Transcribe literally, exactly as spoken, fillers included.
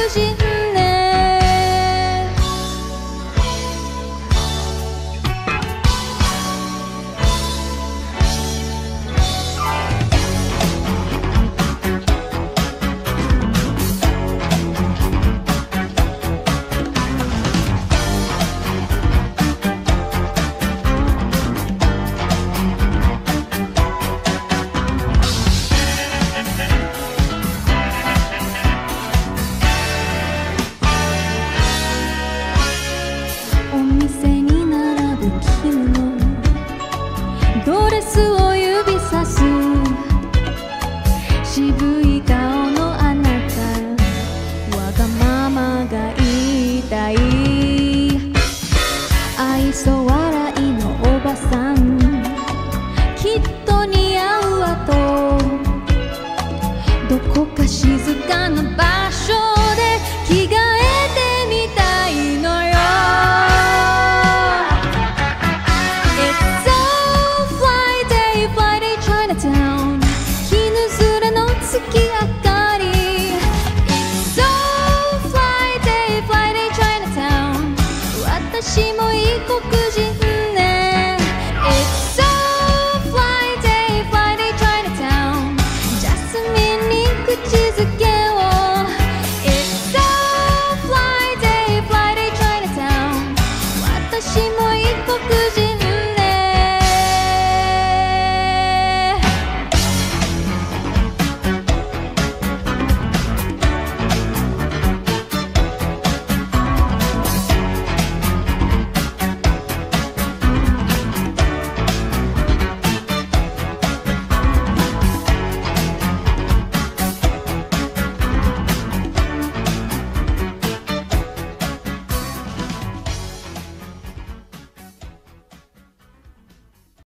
人ね。お店に並ぶ君のドレスを指さす渋い顔のあなた、わがままが言いたい。愛想笑いのおばさん、きっと似合うわと、どこか静かな場所で着替えてみたいのよ。It's so fly day, fly day Chinatown、 日ぬずれの月明かり。 It's so fly day, fly day Chinatown、 私も異国人ね。 It's so fly day, fly day Chinatown、 ジャスミンに口づけ